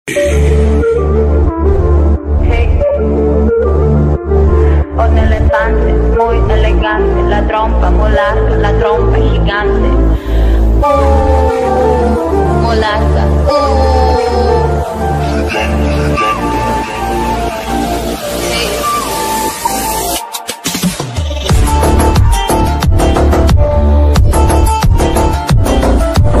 Hey. Un elefante muy elegante, la trompa muy larga, la trompa gigante.